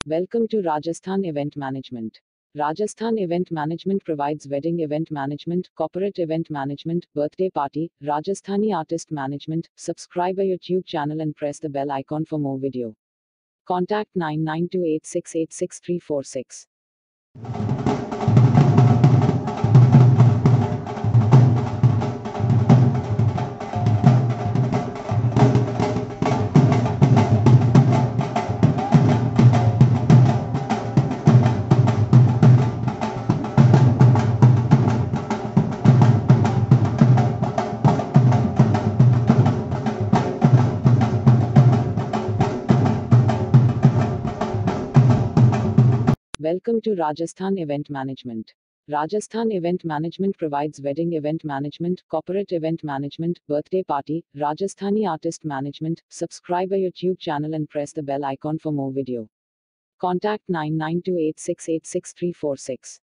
Welcome to Rajasthan Event Management. Rajasthan Event Management provides wedding event management, corporate event management, birthday party, Rajasthani artist management. Subscribe our YouTube channel and press the bell icon for more video. Contact 9928686346. Welcome to Rajasthan Event Management. Rajasthan Event Management provides wedding event management, corporate event management, birthday party, Rajasthani artist management. Subscribe our YouTube channel and press the bell icon for more video. Contact 9928686346.